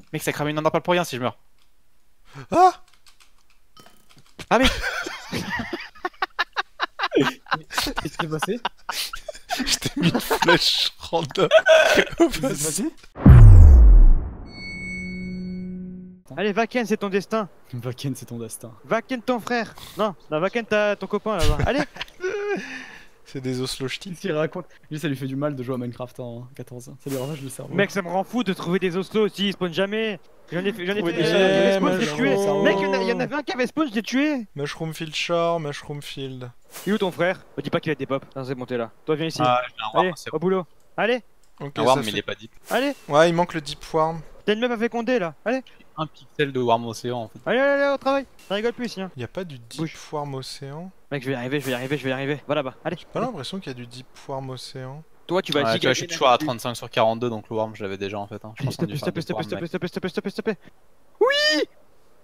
Mec, ça crame une underpearl pour rien si je meurs. Ah! Ah, mec! Qu'est-ce qui s'est passé? Je t'ai mis une flèche random au Qu'est-ce qui s'est passé. passé? Allez, Vaken, c'est ton destin. Vaken, c'est ton destin. Vaken, ton frère. Non, Vaken, t'as ton copain là-bas. Allez. C'est des oslo ch'tis. Qu'est-ce qu'il raconte? Lui, ça lui fait du mal de jouer à Minecraft en 14 ans. Ça lui ravage le cerveau. Mec, ça me rend fou de trouver des oslos aussi, ils spawnent jamais. J'en ai fait, Trouver des il y gemmes, avait spawn, je l'ai tué. mushroom. Mec, il y en avait un qui avait spawn, je l'ai tué. Mushroom Field Shore, Mushroom Field. Il est où ton frère? Me dis pas qu'il a des pop. Non, c'est bon, t'es là. Toi, viens ici. Ah, j'ai un Allez, worm, c'est au boulot. Allez, Ok, un worm, ça mais il fait... est pas deep. allez. Ouais, il manque le Deep Worm. T'as une meuf à féconder là. Allez, Un pixel de worm océan en fait. allez, au travail. Ça rigole plus ici. Hein. Y a pas du Deep Bouge. Worm Océan? Mec, je vais y arriver. Va là-bas. Allez. J'ai pas l'impression qu'il y a du Deep Worm Océan. Toi, tu vas Ouais, tu vois, je suis giga toujours à 35 sur 42, donc le worm, je l'avais déjà en fait. Hein. Je pense S'il qu'on te a dû plaît, faire s'il te plaît, des s'il te worms, plaît, s'il te plaît, s'il te plaît, s'il te plaît, s'il te plaît.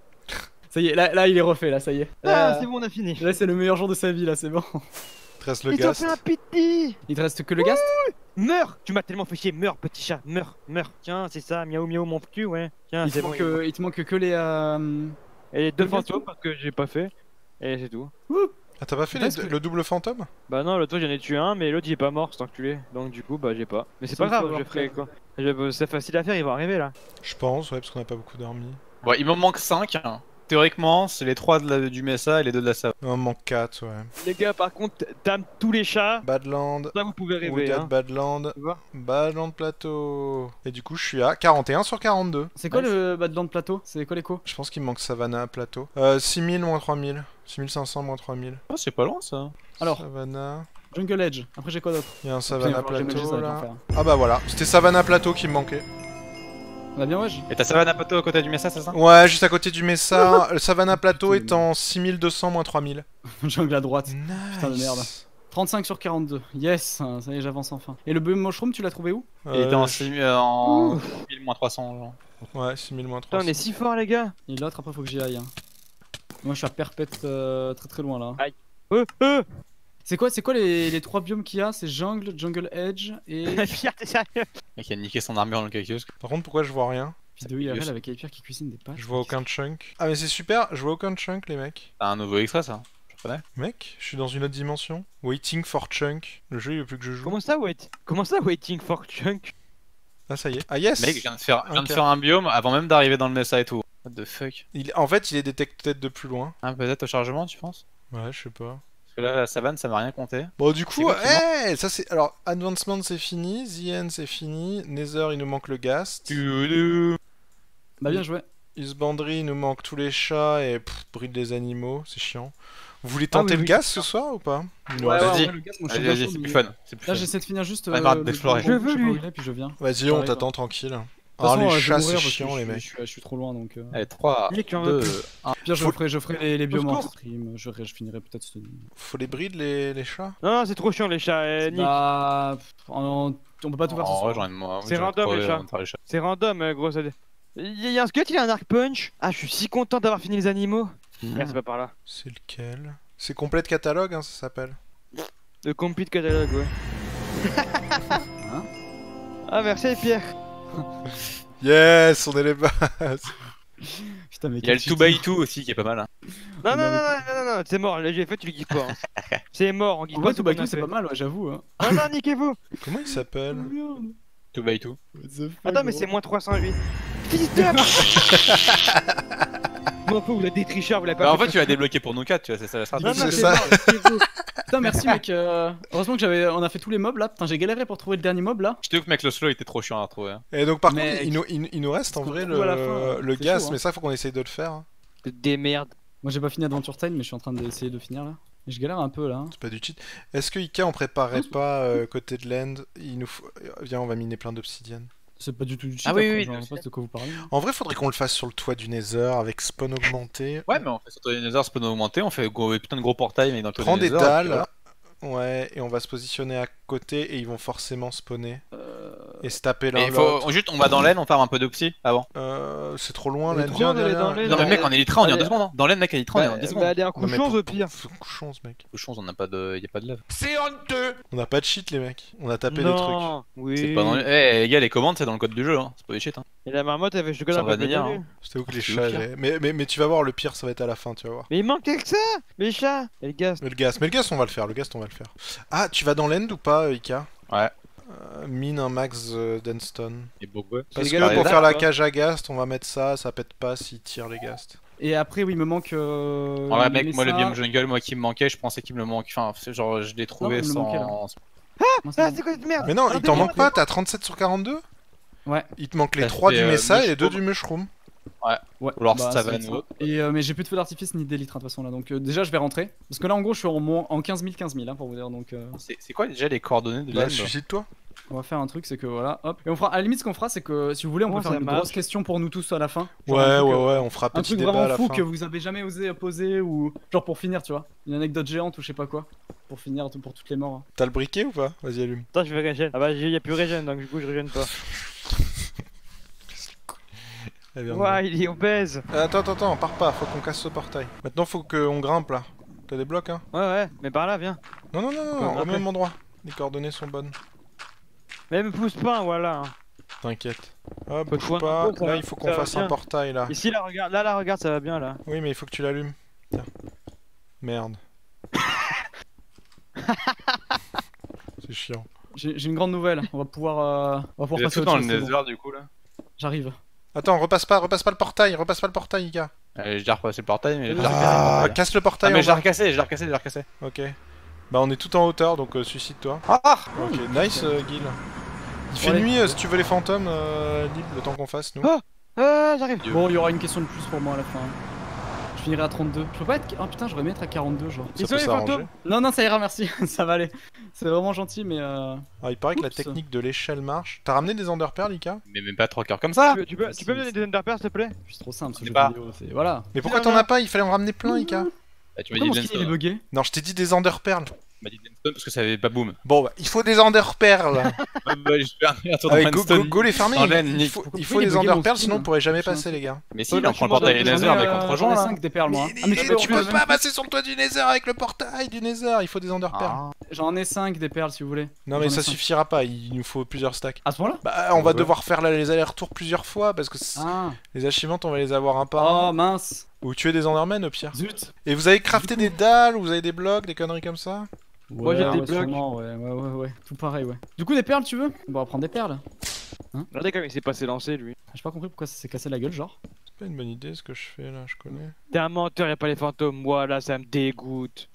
Ça y est, là, il est refait, là, ça y est. Ah, c'est bon, on a fini. Là, c'est le meilleur jour de sa vie, là, c'est bon. Il te reste le Il t'a Ghast. fait un piti. Il te reste que le Ghast? Meurs. Tu m'as tellement fait chier. Meurs, petit chat. Meurs. Tiens, c'est ça. Miaou, miaou, mon cul, ouais. Tiens, Il te c'est bon. manque que les. Et deux le fantômes parce que j'ai pas fait. Et c'est tout. Ah, t'as pas fait Parce que- le double fantôme? Bah non, l'autre fois j'en ai tué un, mais l'autre il est pas mort, cet enculé. Donc du coup, bah j'ai pas. Mais c'est pas Ça me fait grave, avoir je ferai peur. quoi. C'est facile à faire, ils vont arriver là. Je pense, ouais, parce qu'on a pas beaucoup dormi. Bon, il me manque 5. Théoriquement, c'est les 3 du Mesa et les 2 de la savane. Il en manque 4, ouais. Les gars, par contre, t'aimes tous les chats. Badland, Ça, vous pouvez rêver. Wooded Hein. Badland, Tu vois. Badland Plateau. Et du coup, je suis à 41 sur 42. C'est quoi Nice. le Badland Plateau? C'est quoi l'écho? Je pense qu'il me manque Savannah Plateau. 6000 moins 3000. 6500 moins 3000. Oh, c'est pas loin ça. Alors, Savannah. Jungle Edge. Après, j'ai quoi d'autre? Il y a un Putain, Savannah il va falloir que j'aménage Plateau ça, là. l'enfer. Ah bah voilà, c'était Savannah Plateau qui me manquait. On a bien wesh? Et t'as Savannah Plateau à côté du Mesa, c'est ça? Ouais, juste à côté du Mesa. Le Savannah Plateau est en 6200 moins 3000. Jungle à droite. Nice. Putain de merde. 35 sur 42. Yes, ça y est, j'avance enfin. Et le Bum Mushroom, tu l'as trouvé où? Il était en je- 6000 moins 300. Genre. Ouais, 6000 moins Putain, 300. on est si fort, les gars. Et l'autre, après, faut que j'y aille. Hein. Moi, je suis à perpète très très loin là. C'est quoi les trois biomes qu'il y a? C'est Jungle, Jungle Edge et. Pierre, t'es sérieux? Mec, il a niqué son armure dans le cactus. Par contre, pourquoi je vois rien? Vidéo IRL avec Hyper qui cuisine des pâtes. Je vois aucun chunk. Ah mais c'est super, je vois aucun chunk les mecs. T'as un nouveau extrait ça? Je connais. Mec, je suis dans une autre dimension. Waiting for chunk. Le jeu il veut plus que je joue. Comment ça, waiting for chunk? Ah ça y est. Ah yes. Mec, je viens de faire Ok. un biome avant même d'arriver dans le Mesa et tout. What the fuck? En fait, il est détecté de plus loin. Hein, peut-être au chargement, tu penses? Ouais, je sais pas. Parce que là, la savane, ça m'a rien compté. Bon, du C'est coup, quoi qui ça c'est. Alors, Advancement c'est fini, The End c'est fini, Nether il nous manque le Ghast, Bah, bien joué. Isbandry il nous manque tous les chats et bride des animaux, c'est chiant. Vous voulez Ah, tenter oui, le oui, Ghast ce soir ou pas Il nous Ouais, reste- ouais, vas-y. ouais, le gaz, moi, je suis Vas-y, bien vas-y, chaud, c'est plus mais- fun. C'est plus Là, fun. j'essaie de finir juste. arrête d'explorer. je Je veux, sais pas lui. où il est, puis je viens. Vas-y, on Pareil, t'attend tranquille. De toute Ah, façon, les je vais chats c'est mourir parce que chiant les mecs. Je suis trop loin donc. Allez, 3, Nick, j'en 2, veux 1. Pire, je ferai les biomes en secours. stream. Je finirai peut-être cette nuit. Faut les bride les chats. Non, c'est trop chiant, les chats. Nick. Bah. On peut pas tout faire ce En vrai, soir. j'en ai moi. C'est random, les chats. C'est random, gros. Il y a un squelette, il a un arc punch. Ah, je suis si content d'avoir fini les animaux. Merde, c'est pas par là. C'est lequel? C'est complète catalogue, hein, ça s'appelle. Le complete catalogue, ouais. Hein? Ah, merci, Pierre. Yes, on est les bases. Putain, mais Il y a le 2x2 aussi qui est pas mal. Hein. Non, non, c'est mort. Là, j'ai fait, tu le guides pas. Hein. C'est mort, on guide En pas vrai, tout tout le monde. c'est pas mal, ouais, j'avoue. Hein. Non, non, niquez-vous. Comment il s'appelle? 2x2. Attends, mais c'est moins 308. Fils de. Bon, vous l'avez des tricheurs, vous l'avez pas Bah, en fait. fait, tu l'as débloqué pour nous 4, tu vois, c'est ça la stratégie. Non, non, C'est ça. mort, niquez-vous. Putain, merci mec. Heureusement que on a fait tous les mobs là. Putain, j'ai galéré pour trouver le dernier mob là. Je te dis que mec, le slow était trop chiant à retrouver. Hein. Et donc par Mais- contre, il nous reste en Parce qu'on vrai trouve à la fin, le c'est Ghast, chaud, hein. mais ça faut qu'on essaye de le faire. Hein. Des merdes. Moi j'ai pas fini Adventure Time, mais je suis en train d'essayer de finir là. Et je galère un peu là. Hein. C'est pas du cheat. Est-ce que Ika on préparerait pas côté de l'end? Il nous faut... Viens, on va miner plein d'obsidienne. C'est pas du tout du cheat. Ah oui, après, oui, genre, oui, je sais pas de quoi vous parlez. En vrai, faudrait qu'on le fasse sur le toit du Nether avec spawn augmenté. Ouais, mais on fait surtout les Nether spawn augmenté, on fait putain de gros portail, mais dans le toit Prends du des Nether, et puis dalles. voilà. Ouais, et on va se positionner à côté et ils vont forcément spawner. et se taper l'un Mais l'autre. juste, on va dans l'aine, on farme un peu d'oxy avant. C'est trop loin, Mais là. trop Viens, d'aller viens, dans viens. l'aine. Non, mais mec, on est litré, on est en Allez. 2 secondes. Hein. Dans l'aine, mec, on est litré, on est en 10 secondes. Bah, aller en Non, mais couchons au pire. Couchons, ce mec. Couchons, on n'a pas de. Y'a pas de lave. C'est honteux. On a pas de cheat, les mecs. On a tapé des trucs. Non, oui. C'est pas dans les gars, les commandes, c'est dans le code du jeu, hein. C'est pas des shit, hein. Et la marmotte avait chocolat Sans pas vanilla, vanille. hein. C'était où que les C'est chats le pire. allaient. Mais tu vas voir, le pire, ça va être à la fin, tu vas voir. Mais il manque que ça. Les chats. Et le gaz. Mais le gaz, on va le faire. On va le faire. Ah, tu vas dans l'end ou pas, Ika? Ouais. Mine un max d'Enstone. Et beaucoup. Parce les que gars, pour les faire la arcs, cage à ghast, on va mettre ça pète pas s'il tire les ghasts. Et après, oui, il me manque. Ouais, mec, moi, le biome jungle, moi qui me manquait, je pensais qu'il me manquait. Enfin, genre, je l'ai trouvé il me manquait, là. sans. Moi, c'est Ah, bon. c'est quoi cette merde? Mais non, Ah, il t'en mais manque pas, t'as 37 sur 42? Ouais. Il te manque les Ça 3 fait, du Mesa et les 2 mushroom. du Mushroom. Ouais. Ou alors bah, savane c'est ou ça. autre. Et mais j'ai plus de feu d'artifice ni d'élite de toute façon là, donc déjà je vais rentrer. Parce que là en gros je suis en 15 000 hein, pour vous dire, donc C'est quoi déjà les coordonnées de Bah, l'aine suicide-toi. on va faire un truc, c'est que voilà, hop. Et on fera, à la limite ce qu'on fera c'est que si vous voulez on Comment peut faire ça une marche grosse question pour nous tous à la fin. Ouais, Genre un truc, on fera Un petit truc débat à vraiment la fou fin. que vous avez jamais osé poser ou genre pour finir tu vois. Une anecdote géante ou je sais pas quoi. Pour finir pour toutes les morts. T'as le briquet ou pas? Vas-y, allume. Attends, je vais régène. Ah bah, y a plus régène, donc du coup, je régène pas. Allez, viens, Ouah, il est obèse. Attends, pars pas, faut qu'on casse ce portail. Maintenant, faut qu'on grimpe là. T'as des blocs, hein? Ouais, mais par là, viens. Non, au après. même endroit. Les coordonnées sont bonnes. Mais me pousse pas, voilà. T'inquiète. Hop, Faut bouge trouver un pas. endroit, ça Là, va- il faut qu'on ça va fasse un bien. portail là. Ici, là, regarde, là, regarde, ça va bien, là. Oui, mais il faut que tu l'allumes. Tiens. Merde. C'est chiant. J'ai une grande nouvelle, on va pouvoir Vous êtes passer tous à dans autre le chose, c'est bon. nether du coup là. J'arrive. Attends, repasse pas le portail, Ika. J'ai déjà repassé le portail, mais j'ai déjà recassé le Ah, portail. casse le Ah, portail mais en je l'ai bas. recassé. Ok. Bah, on est tout en hauteur, donc suicide-toi. Ah Ok, nice, Gil. Il fait Ouais. nuit, si tu veux les fantômes, libre le temps qu'on fasse, nous. Ah, j'arrive. Bon, il y aura une question de plus pour moi à la fin. Je finirai à 32. Je peux pas être. Oh putain, j'aurais aimé être à 42 genre. Ça Ils sont peut les s'arranger. fantômes. Non, ça ira, merci. Ça va aller. C'est vraiment gentil, mais Alors, il paraît que la Oups. technique de l'échelle marche. T'as ramené des Enderpearls, Ika? Mais même pas 3 cœurs comme ça. Tu peux me donner des Underpairs, s'il te plaît? c'est trop simple ce C'est jeu pas- vidéo. Voilà. Mais pourquoi t'en as pas? Il fallait en ramener plein, Ika. Bah, tu m'as Pourquoi dit mon skin il est Landstone. bugué? Non, je t'ai dit des Enderpearls. Tu m'as dit Landstone parce que ça avait pas boom. Bon, bah, il faut des Enderpearls. Bah, je fais un tour dans Allez, Landstone. go les fermer. Dans l'aine, Il Nick. faut Pourquoi des il est bugué, mon Enderpearls, skin sinon on pourrait jamais Putain. passer, les gars. Mais si, là, on prend le portail J'en ai, Nether, mec, on te j'en ai rejoint là. 5 des perles moi. Mais, Ah, mais tu on peux peut- pas passer sur le toit du Nether avec le portail du Nether. Il faut des Enderpearls. J'en ai 5 des perles si vous voulez. Non, mais J'en ai ça cinq. suffira pas. Il nous faut plusieurs stacks. À ce moment-là? Bah, on va Ouais. devoir faire là, les allers-retours plusieurs fois parce que Ah. les achievements, on va les avoir un par un. Oh mince. Ou tuer des Endermen au pire. Zut. Et vous avez crafté des dalles, vous avez des blocs, des conneries comme ça? Moi, j'ai des blocs. sûrement, ouais. Tout pareil, ouais. Du coup, des perles, tu veux? Bon, on va prendre des perles. Regardez comme il s'est passé lancer, lui. J'ai pas compris pourquoi ça s'est cassé la gueule, genre. C'est pas une bonne idée ce que je fais là, je connais. T'es un menteur, y'a pas les fantômes. Moi, là, ça me dégoûte.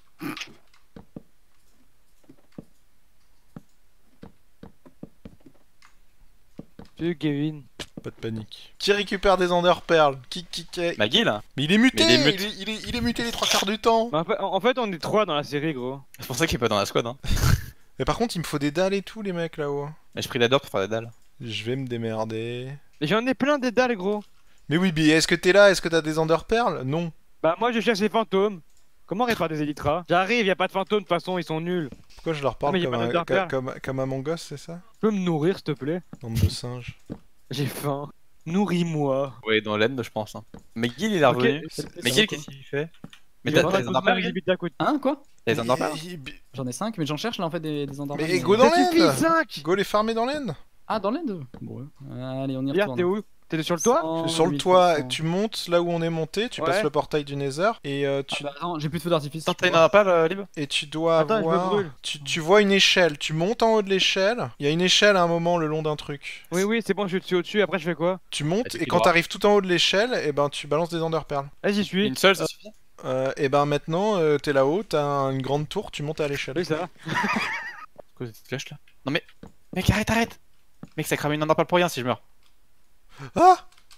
Tu Kevin. Pas de panique. Qui récupère des Enderpearls? Qui Maggie là. Mais il est muté! Mais il est Il est muté les 3 quarts du temps! Mais en fait, on est 3 dans la série, gros. C'est pour ça qu'il est pas dans la squad. Hein. Mais par contre, il me faut des dalles et tout, les mecs là-haut. Mais j'ai pris la door pour faire des dalles. Je vais me démerder. Mais j'en ai plein des dalles, gros. Mais oui, mais est-ce que t'es là? Est-ce que t'as des Enderpearls? Non. Bah, moi, je cherche les fantômes. Comment réparer des Elytras? J'arrive, y'a pas de fantômes, de toute façon, ils sont nuls. Pourquoi je leur parle mais y a comme, pas un, d'Enderpearl. comme à mon gosse, c'est ça? Tu peux me nourrir, s'il te plaît? Bande de singes. J'ai faim. Nourris-moi. Ouais, dans l'aine, je pense. Hein. McGill il est revenu. McGill, qu'est-ce qu'il fait? Mais Il t'as va des pas Enderpearls, couper, Gil? j'habite à côté. Hein, quoi? T'as des Enderpearls? J'en ai 5, mais j'en cherche là en fait des endormants. Mais go dans Ça suffit, l'end! 5. Go les farmer dans l'end! Ah, dans l'end? Bon, ouais. Allez, on y Regarde, retourne. t'es où? T'es sur le toit? Sur le toit, tu montes là où on est monté, tu Ouais. passes le portail du Nether et tu, Ah bah non, j'ai plus de feu d'artifice. T'as une Enderpearl, Lib? et tu dois Attends, je me avoir. brûle. Tu vois une échelle, tu montes en haut de l'échelle. Il y a une échelle à un moment le long d'un truc. Oui, c'est bon, je suis au-dessus, après je fais quoi? Tu montes Est-ce et qu'il quand doit- t'arrives tout en haut de l'échelle, et ben tu balances des Enderpearls. Là, j'y suis. Une seule, ça suffit? Et ben maintenant t'es là-haut, t'as une grande tour, tu montes à l'échelle. Oui, ça va. C'est quoi cette flèche là? Non mais. Mec, arrête! Mec, ça crame une Enderpearl pour rien si je meurs. Ah!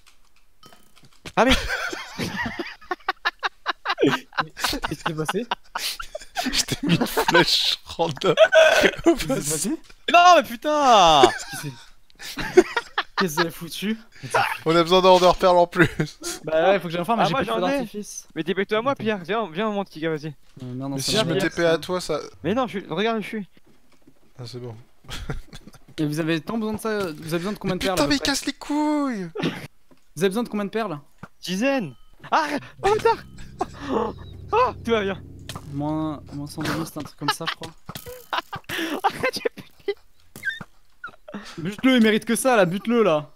Qu'est-ce qui s'est passé? Je t'ai mis une flèche random. Qu'est-ce qui s'est passé? Non, mais putain! Qu'est-ce que c'est foutu? On a besoin d'Enderpearl en plus. Bah ouais, faut que j'en fasse, mais Ah, j'ai moi, plus de feu j'en ai. d'artifice. Mais TP toi à moi, Pierre. Viens, on monte Kika, vas-y. Merde, non, Mais ça si va je me bien, TP ça. à toi, ça. Mais non, regarde où je suis. Ah, c'est bon. Et vous avez tant besoin de ça. Vous avez besoin de combien de perles? Putain, à peu mais il près casse les couilles. Vous avez besoin de combien de perles? Dizaines. Ah, oh putain. Oh, tout va bien. Moins 120, c'est un truc comme ça, je crois. Arrête, j'ai Bute-le, il mérite que ça là, bute-le là.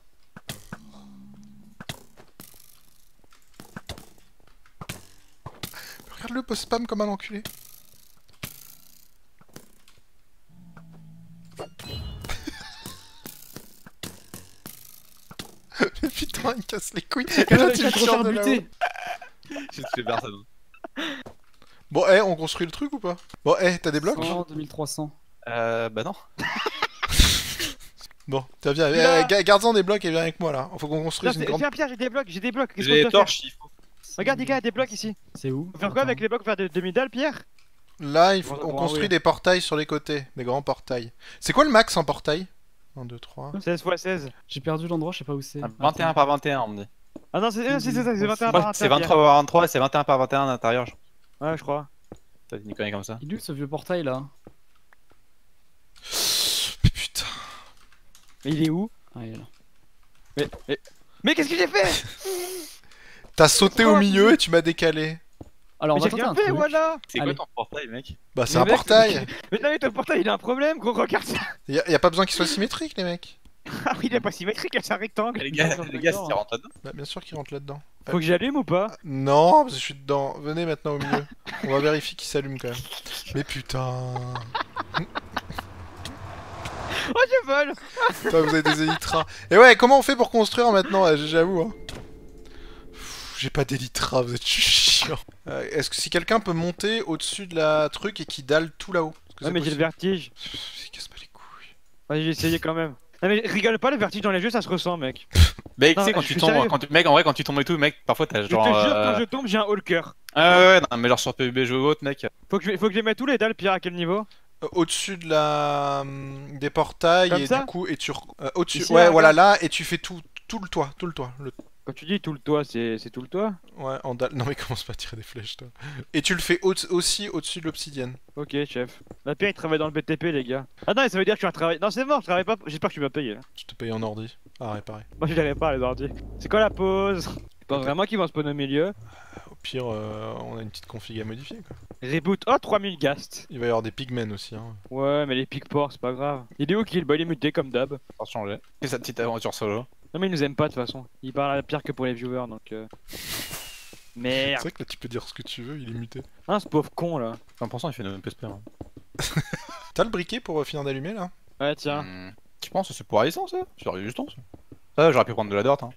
Regarde-le post-spam comme un enculé. Mais putain, il casse les couilles. Et là, tu le tires de là-haut. J'ai tué personne. Bon, on construit le truc ou pas? Bon, t'as des blocs? 100, 2300. Bah non. Bon, viens, Là. garde-en des blocs et viens avec moi là. Faut qu'on construise une grande... Tiens, Pierre, j'ai des blocs, Qu'est-ce J'ai qu'on les doit faire? torches, il faut. Regarde, les gars, il y a des blocs ici. C'est où? Faut faire quoi avec les blocs? Faire de demi-dalles, Pierre? Là, Bon, on bon, construit oui. des portails sur les côtés, des grands portails. C'est quoi le max en portail? 1, 2, 3... 16 x 16. J'ai perdu l'endroit, je sais pas où c'est. 21 par 21, on me dit. Ah non, c'est ça, c'est 21 par Ouais, 21. c'est 23 par 23 et c'est 21 par 21 à l'intérieur. Ouais, je crois. T'as une connerie comme ça. Il est où ce vieux portail là? Mais putain... Mais il est où? Ah, il est là. Mais qu'est-ce que j'ai fait? T'as sauté au milieu et tu m'as décalé. Alors, Mais on va j'ai tenter rien un fait, truc. voilà. C'est quoi Allez. ton portail, mec? Bah c'est Mais un mec, portail. Mais non, mais ton portail, il a un problème, gros, regarde ça. y a pas besoin qu'il soit symétrique les mecs. Ah oui, il est pas symétrique, c'est un rectangle. Les gars, D'accord, c'est d'accord. rentre là-dedans. Bah bien sûr qu'il rentre là-dedans. Faut que j'allume ou pas? Non, parce que je suis dedans. Venez maintenant au milieu. On va vérifier qu'il s'allume quand même. Mais putain... Oh, je vole. Putain, vous avez des élytras. Et ouais, comment on fait pour construire maintenant? J'avoue. Hein. J'ai pas d'élytra, vous êtes chiant. Est-ce que si quelqu'un peut monter au-dessus de la truc et qui dalle tout là-haut? Ouais, mais j'ai le vertige. Il casse pas les couilles. Vas-y, j'ai essayé quand même. Non, mais rigole pas, le vertige dans les jeux, ça se ressent, mec. Mec, tu Non, sais, quand je tu suis tombes, sérieux. mec, en vrai, quand tu tombes et tout, mec, parfois t'as Je genre. te jure, quand je tombe, j'ai un Hulker. Ah ouais, non, mais genre sur PUBG ou autre, mec. Faut que je les mette tous les dalles, Pierre, à quel niveau? Au-dessus de la... des portails Comme et ça du coup... Et tu... au-dessus, Ici, ouais, là, voilà, regarde. là, et tu fais tout le toit, Quand tu dis tout le toit, c'est tout le toit? Ouais, en dalle. Non mais commence pas à tirer des flèches, toi. Et tu le fais aussi au-dessus de l'obsidienne. Ok, chef. La Pierre, il travaille dans le BTP, les gars. Ah non, ça veut dire que je suis un travail. Non, c'est mort, je travaille pas. J'espère que tu vas payer là. Tu te payes en ordi. Ah, réparé. Moi, je les répare, les ordi. C'est quoi la pause? Tu penses vraiment qu'ils vont spawn au milieu? Au pire, on a une petite config à modifier, quoi. Reboot. Oh, 3000 ghast. Il va y avoir des pigmen aussi, hein. Ouais, mais les pickports, c'est pas grave. Il est où Kill? Bah, il est muté comme d'hab. Pour changer. C'est sa petite aventure solo. Non, mais il nous aime pas de toute façon. Il parle à la Pierre que pour les viewers donc. C'est Merde. vrai que là, tu peux dire ce que tu veux, il est muté. Ah, ce pauvre con là. 100% il fait une PSP. Hein. T'as le briquet pour finir d'allumer, là? Ouais, tiens. Tu penses que c'est pour la licence, ça? C'est résistant, ça. Ça, j'aurais pu prendre de la dirt, hein.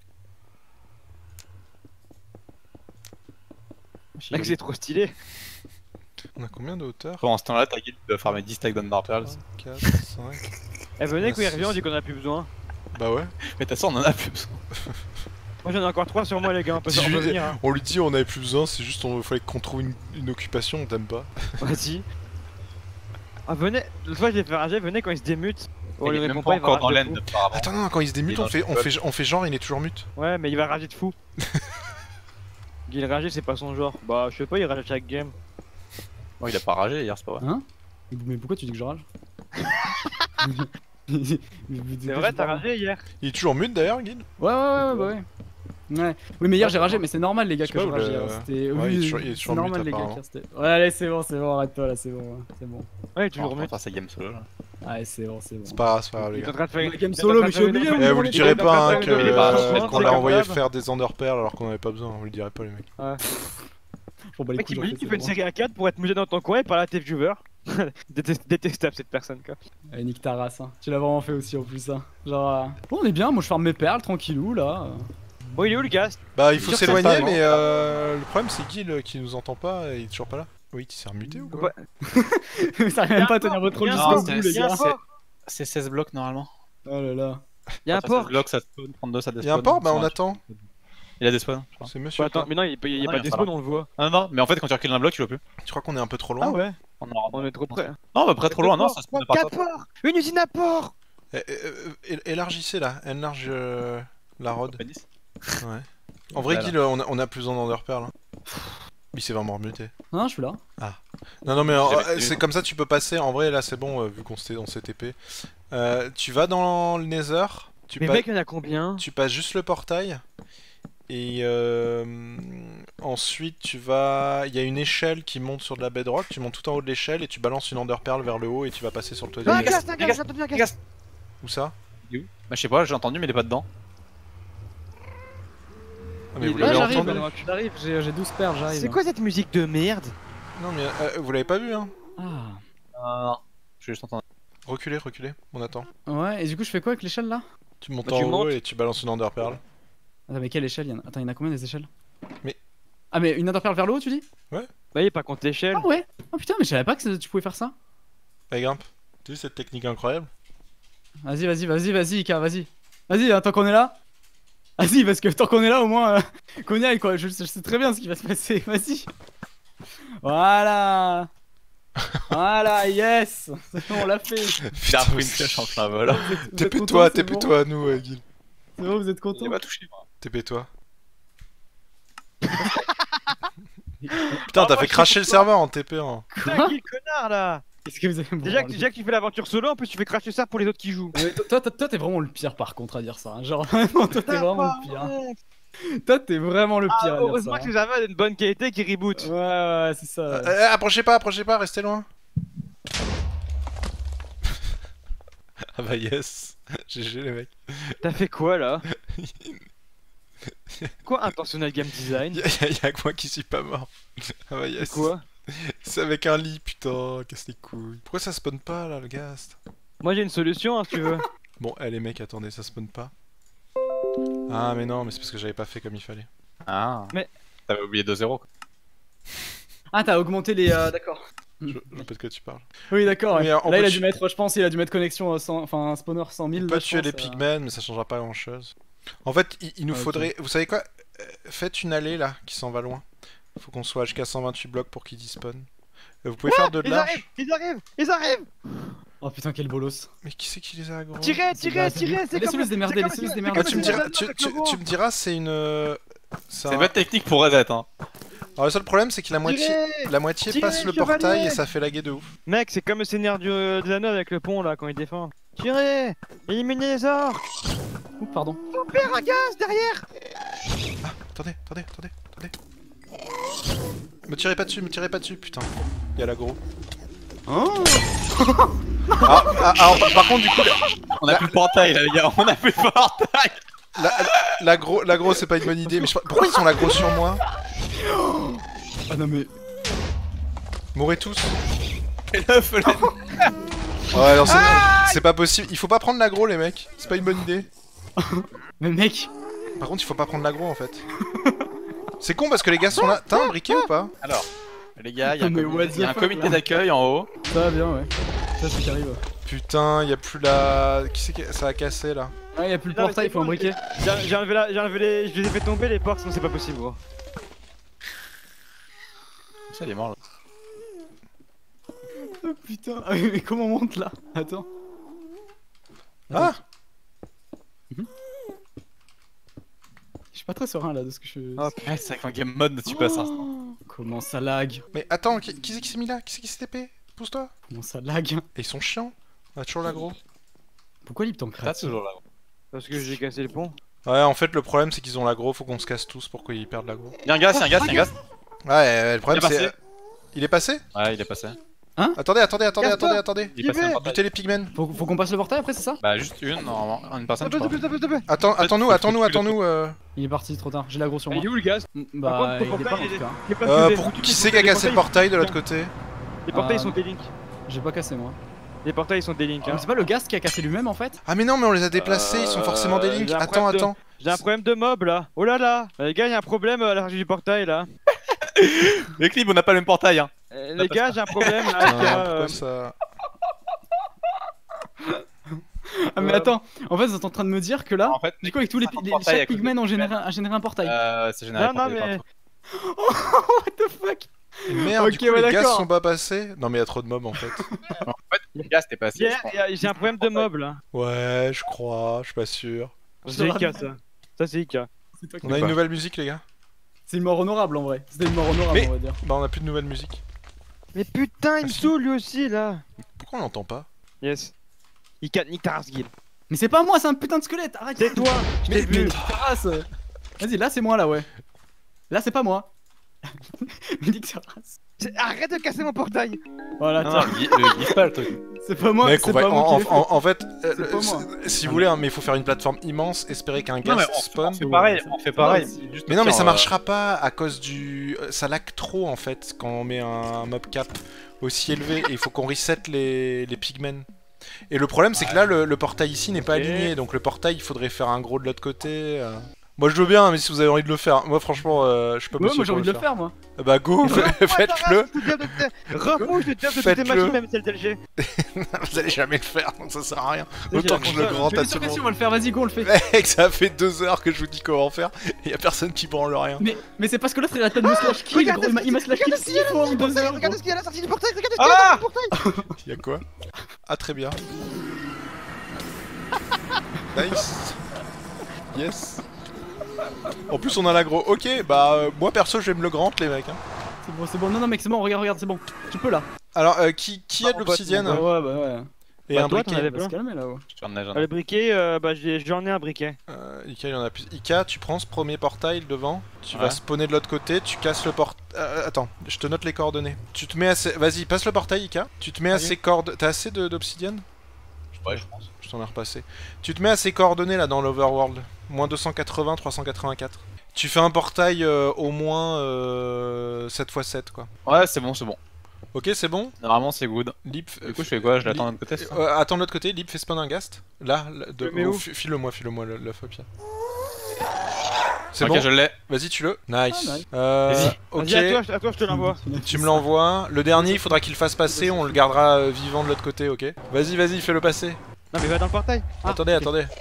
Mec, c'est trop stylé. On a combien de hauteur? Pendant ce temps-là, ta guilde doit farmer 10 stacks d'Under Pearls. 4, 5... Eh, venez, quand il Ah, revient, on dit qu'on a plus besoin. Bah ouais. Mais de toute façon, on en a plus besoin. Moi, j'en ai encore 3 sur moi, les gars. On peut s'en Dis-lui- revenir. Hein. On lui dit on avait plus besoin, c'est juste on fallait qu'on trouve une occupation, on t'aime pas. Vas-y. Ah, venez. L'autre fois, je l'ai fait rager. Venez quand il se démute. Oh, Il lui est même répond pas pas, il va encore dans rager de l'end, fou. apparemment. Attends, non, quand il se démute, Il est on fait genre il est toujours mute. Ouais, mais il va rager de fou. Il rager, c'est pas son genre. Bah, je sais pas, il rage à chaque game. Oh, il a pas ragé hier, c'est pas vrai. Hein? Mais pourquoi tu dis que je rage? C'est vrai, t'as ragé hier. Il est toujours mute d'ailleurs, Guil? Ouais, ouais. Ouais, oui, mais hier j'ai ragé, mais c'est normal les gars Je que sais je pas, rage le- hier. C'était. Ouais, oui, il est toujours c'est normal mute, les gars apparemment. hier. Ouais, allez, c'est bon, arrête-toi là, c'est bon. C'est bon. Ouais, il est On toujours va mute. faire sa game solo là. Ouais, c'est bon. C'est pas grave, Il les est en gars. train de faire La game il est en solo, train de mais faire j'ai une oublié, opération. Vous lui il direz est pas hein, en train de faire qu'on c'est l'a comme envoyé d'hab. faire des underperls alors qu'on avait pas besoin, on lui dirait pas les mecs. Bon, bah, les Mec, couilles, imagine, j'en tu fais, fais une c'est série à 4 pour être muté dans ton coin et parler à tes viewers. Détestable cette personne quoi. bon. Allez, nique ta race, hein. Tu l'as vraiment fait aussi en plus, hein. Genre. Bon, on est bien, moi je farme mes perles tranquillou là. Bon, il est où le gars? Bah il faut Sûr que s'éloigner c'est pas, mais le problème c'est Guil qui nous entend pas et il est toujours pas là. Oui, tu s'est remuté ou quoi? Ça arrive même pas à tenir votre rôle Y'a un jusqu'au port, bout, c'est- les y'a un gars. port. C'est 16 blocs normalement. Oh là là. Y'a un port. blocs ça spawn, 32 ça despawn. Y'a un port? Bah on attend. Il a des spawns, je crois. C'est monsieur. Attends, toi. mais non, il y a Ah, pas il de va despawn, falloir. on le voit. Non, mais en fait, quand tu recules d'un bloc, tu vois plus. Tu crois qu'on est un peu trop loin? ouais. On On est trop près. Non, bah, près trop loin, non, ça spawn pas. 4 ports. Une usine à port. Élargissez là, enlarge la rod. Pénis. Ouais. En vrai, Voilà. Guil, on a plus besoin d'underpearl. Hein. Il s'est vraiment remuté. Non, je suis là. Non, mais J'avais- c'est comme ça tu peux passer. En vrai, là c'est bon, vu qu'on s'était TP. Tu vas dans le Nether, Mais mec, il y en a combien? tu passes juste le portail, et ensuite tu vas... Il y a une échelle qui monte sur de la bedrock, tu montes tout en haut de l'échelle et tu balances une enderpearl vers le haut et tu vas passer sur le toit du Ah, Nether. un gaz. Où ça? Bah je sais pas, j'ai entendu mais il est pas dedans. Ah, mais vous Là, l'avez j'arrive, entendu? j'arrive, j'ai 12 perles, j'arrive. C'est quoi cette musique de merde? Non mais vous l'avez pas vu hein? Ah. Non, j'ai juste entendu. Reculez, reculez, on attend. Ouais, et du coup, je fais quoi avec l'échelle là? Tu montes Bah, en tu haut montes. et tu balances une enderpearl. Attends, mais quelle échelle Attends, il y en a combien des échelles? Mais- Ah, mais une enderpearl vers le haut, tu dis? Bah, il est pas contre l'échelle. Ah ouais. Oh putain, mais je savais pas que tu pouvais faire ça. Allez grimpe. Tu vu cette technique incroyable? Vas-y, Ika, vas-y. Vas-y, hein, tant qu'on est là. Vas-y, parce que tant qu'on est là, au moins, qu'on y aille quoi. Je sais très bien ce qui va se passer. Vas-y. Voilà. Voilà, yes. C'est bon, on l'a fait. J'ai repris une flèche en plein vol. Vous êtes TP-toi, contents, c'est bon TP-toi à nous, Guil. C'est bon, vous êtes Il contents? est pas touché moi. TP-toi. Putain, t'as fait cracher le serveur en TP hein. Putain, qui le connard là? Qu'est-ce que vous avez Déjà que tu fais l'aventure solo, en plus tu fais cracher ça pour les autres qui jouent. Mais toi, t'es vraiment le pire par contre à dire ça. Hein. Genre, vraiment, toi, t'es vraiment le pire. Hein. Toi, t'es vraiment le pire à dire Heureusement ça. que les Java a une bonne qualité qui reboot. Ouais, c'est ça. Approchez pas, restez loin. Ah bah yes. GG les mecs. T'as fait quoi là? Quoi intentionnel game design? Y'a que moi qui suis pas mort. Ah bah yes. Quoi? C'est avec un lit, putain, casse les couilles. Pourquoi ça spawn pas là, le ghast? Moi j'ai une solution hein, si tu veux. Bon, les mecs, attendez, ça spawn pas. Ah mais non, mais c'est parce que j'avais pas fait comme il fallait. Ah. Mais- T'avais oublié 2-0 quoi. Ah, t'as augmenté les. D'accord. Je sais pas de quoi tu parles. Oui, d'accord. Mais Ouais. on Là, peut il a tu- dû mettre, je pense, il a dû mettre connexion, enfin, spawner 100 000. On là, peut je tuer pense, les pigmen, mais ça changera pas grand chose. En fait, il nous Ah, ok. faudrait. Vous savez quoi? Faites une allée là, qui s'en va loin. Faut qu'on soit jusqu'à 128 blocs pour qu'ils despawn. Vous pouvez faire de Ils large? arrivent! Ils arrivent! Ils arrivent! Oh putain, quel bolos. Mais qui c'est qui les a gros? Tirez! C'est Laissez-le comme se démerder, laissez-le se démerder. Ah, tu me diras, tu me diras, c'est une. C'est une bonne technique pour reset hein. Alors le seul problème, c'est que la moitié Tirez, passe le chevalier. portail et ça fait laguer de ouf. Mec, c'est comme le Seigneur des Anneaux avec le pont là quand il défend. Tirez! Éliminez les orques! Oups, pardon. Père un gaz derrière! Attendez. Me tirez pas dessus, putain. Y'a l'agro. Oh Alors, par contre, du coup, On a plus le portail là les gars, on a plus le portail. l'agro c'est pas une bonne idée, mais je sais pas. Pourquoi ils sont l'agro sur moi? Ah non, mais. Mourrez tous. Et l'œuf là. Ouais, non, c'est pas possible. Il faut pas prendre l'agro, les mecs. C'est pas une bonne idée. Mais mec. Par contre, il faut pas prendre l'agro en fait. C'est con parce que les gars sont là. T'as un briquet ou pas? Alors, les gars, il y a Mais what the un fuck, comité là. d'accueil en haut. Ça va bien, ouais. Ça, c'est qui arrive. Putain, y a plus la. Qui c'est que ça a cassé là? Ouais, y'a plus le Non, mais portail, c'est faut un bon, briquet. J'ai enlevé les. Je les ai fait tomber les portes, sinon c'est pas possible gros. Ça il est mort là. Oh putain. Ah, mais comment on monte là? Attends. Ah! Je suis pas très serein là de ce que je. Ouais, c'est vrai qu'en game mode tu passes un. Oh, comment ça lag? Mais attends, qui c'est qui s'est mis là? Qui c'est qui s'est TP? Pousse-toi! Comment ça lag? Et ils sont chiants! On a toujours l'agro. Pourquoi Lipton T'as crête? toujours là. Parce que j'ai cassé le pont. Ouais, en fait, le problème c'est qu'ils ont l'agro, faut qu'on se casse tous pour qu'ils perdent l'agro. Y'a un gaz, y'a un gaz. Ouais, le problème Il est c'est. Il est passé? Ouais, il est passé. Attendez. Il est passé un portail. Butez les pigmen. Faut qu'on passe le portail après, c'est ça? Bah juste une normalement, une personne je crois. Attends-nous. Il est parti trop tard, j'ai l'agro sur moi. Il est où le gaz? Bah, contre, il le est pas en portail, tout cas. Il est pas soudé. Qui c'est qui a cassé le portail de l'autre côté? Les portails Ah, sont des links. J'ai pas cassé moi. Les portails sont des links. Ah, mais c'est pas le gaz qui a cassé lui-même en fait? Ah mais non, mais on les a déplacés, ils sont forcément des links. j'ai un Attends. problème J'ai un problème de mob là. Oh là là. Les gars, y'a un problème à la sortie du portail là. Les clips, on n'a pas le même portail hein. Les gars, j'ai un problème là. Putain, pourquoi ça... Ah, mais attends, en fait, vous êtes en train de me dire que là, En fait, du coup, avec tous les, ça, ton portail à chaque côté pigmen du a généré un portail. c'est général. Non, mais. What the fuck? Merde, Ok, du coup ouais, les gaz d'accord. sont pas passés. Non mais y a trop de mobs en fait. Le gaz t'es passé. je crois. J'ai un problème de mob là. Ouais, je crois, je suis pas sûr. C'est Ika ça. Ça c'est Ika. C'est toi qui- On a une nouvelle musique les gars? C'est une mort honorable en vrai. C'était une mort honorable, Mais- on va dire. Bah on a plus de nouvelle musique. Mais putain, il me saoule lui aussi là. Pourquoi on l'entend pas? Yes. Ika, nique ta race, Guil. Mais c'est pas moi, c'est un putain de squelette. Arrête. C'est toi. Je t'ai vu. Ta race. Vas-y, là c'est moi là, ouais. Là c'est pas moi. Nique ta race. Arrête de casser mon portail. Voilà, Non, tiens. le gif pas le truc. C'est pas moi. Mec, C'est on va- pas moi qui l'ai fait. en fait, C'est pas moi. si vous voulez, hein, mais il faut faire une plateforme immense, espérer qu'un Non, mais gars on spawn. fait pareil, on fait pareil. Ouais, c'est juste Mais non, mais sur, ça marchera pas à cause du. Ça lag trop en fait quand on met un mob cap aussi élevé et il faut qu'on reset les pigmen. Et le problème, c'est que là, le portail ici n'est pas Ok. aligné, donc le portail, il faudrait faire un gros de l'autre côté. Moi, je veux bien, mais si vous avez envie de le faire, moi, franchement, je suis pas Ouais, monsieur moi j'ai pour envie de le faire, moi. Bah go, faites-le. Refouche le job de toutes Faites-le. tes machines, même si elles TLG. Vous allez jamais le faire, donc ça sert à rien. J'ai Autant la que je le console. grande Je à suis sûr tout le que si on monde. va le faire, vas-y, go, on le fait. Mec, ça fait 2 heures que je vous dis comment faire, et y a personne qui branle rien. Mais c'est parce que l'autre il a tellement de me slash kill, Regarde gros, il m'a slash kill 6 fois en 2 heures. Regarde gros. ce qu'il y a à la sortie du portail. Regarde ce qu'il y a à la sortie du portail. Y'a quoi? Ah, très bien. Nice. Yes. En plus, on a l'agro. Ok, bah, moi perso, j'aime le grand, les mecs. Hein. C'est bon, non, mec, c'est bon, regarde, c'est bon. Tu peux là. Alors, qui a de l'obsidienne Ouais, bah ouais. et Bah, un toi, t'en briquet? avais On va se plein. calmer là-haut. Je suis en neige. Le briquet, bah j'en ai un briquet. Ika, il y en a plus. Ika, tu prends ce premier portail devant, tu vas Ouais. spawner de l'autre côté, tu casses le portail. Attends, je te note les coordonnées. Tu te mets à ces... Vas-y, passe le portail, Ika. Tu te mets à Vas-y. ces coordonnées. T'as assez d'obsidienne? Ouais, je pense. Je t'en ai repassé. Tu te mets à ces coordonnées là dans l'overworld. Moins 280, 384. Tu fais un portail au moins 7x7 quoi. Ouais, c'est bon, c'est bon. Ok, c'est bon. Normalement, c'est good. Lip. Du coup, je fais quoi? Je l'attends de l'autre côté, c'est ça? Attends de l'autre côté, Lip fait spawn un ghast. Là, Le mets où file-le-moi le phobia. C'est Ok, bon. je l'ai. Vas-y, tu le. Nice. Ah, nice. Vas-y. Ok. Vas-y, à toi, je te l'envoie. Tu me l'envoies. Le dernier, il faudra qu'il le fasse passer. On le gardera vivant de l'autre côté, ok? Vas-y, fais-le passer. Non, mais va dans le portail. Ah, Attendez.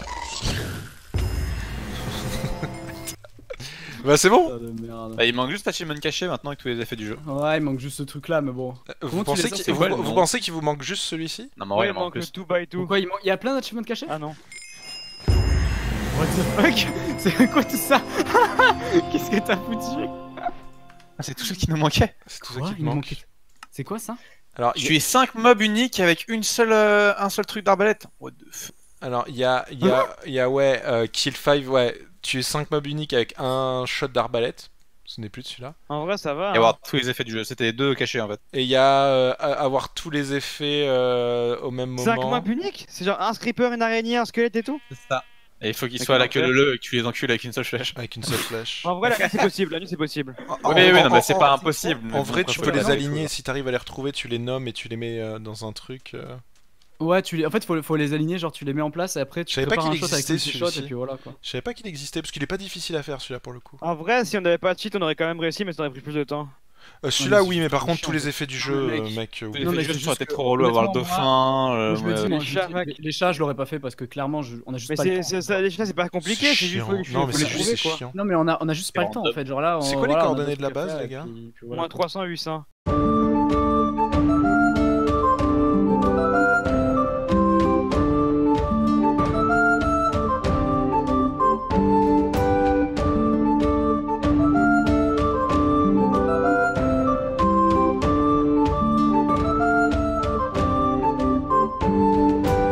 Bah, c'est bon. Putain de merde. Bah, il manque juste l'achievement caché maintenant avec tous les effets du jeu. Ouais, il manque juste ce truc là, mais bon. Vous Comment tu pensez les qu'il as, c'est quoi, le vous nom pensez qu'il vous manque juste celui-ci? Non, mais ouais, il il manque manque le plus. 2x2. Pourquoi il y a plein d'achievements cachés? Ah non. What the fuck? C'est quoi tout ça? Qu'est-ce que t'as foutu? Ah, c'est tout ce qui nous manquait. C'est tout ça Quoi? qui Il me me manque. manquait. C'est quoi ça? Alors, Je suis 5 mobs uniques avec un seul truc d'arbalète. What the f... Alors, il y a Kill 5, ouais, tu es 5 mobs uniques avec un shot d'arbalète. Ce n'est plus de celui-là. En vrai, ça va. Et avoir tous les effets du jeu. C'était les deux cachés en fait. Et il y a avoir tous les effets au même moment. 5 mobs uniques. C'est genre un creeper, une araignée, un squelette et tout. C'est ça. Et il faut qu'ils D'accord, soient là que ok. le et que tu les encules avec une seule flèche. Avec une seule flèche. En vrai, la nuit c'est possible. La nuit c'est possible. Oui, non, mais c'est pas impossible. En mais vrai, bon, tu après, peux les voilà. aligner. Si t'arrives à les retrouver, tu les nommes et tu les mets dans un truc. Ouais, en fait, faut les aligner, genre tu les mets en place et après tu Je savais pas prépares un qu'il shot avec existait, une shot celui-ci. et puis voilà quoi. Je savais pas qu'il existait parce qu'il est pas difficile à faire celui-là pour le coup. En vrai, si on avait pas de cheat, on aurait quand même réussi, mais ça aurait pris plus de temps. Celui-là, mais oui, c'est mais par contre, chiant, tous les quoi. effets du jeu, mec. mec. Tous oui. les Non, mais effets du c'est jeu, ça aurait juste été que, trop relou avoir le honnêtement, dauphin. Moi, je me dis, ouais. moi, les chats, mec. les chats, je l'aurais pas fait parce que clairement, on a juste Mais pas le temps. les chats, c'est pas compliqué, c'est juste chiant. faut Non, mais faut c'est les juste trouver c'est quoi. chiant. Non, mais on a juste pas le temps en fait. Genre là, C'est quoi les voilà, on a coordonnées d'autres de la trucs à base, faire, les et gars puis voilà, Moins quoi. 300, 800.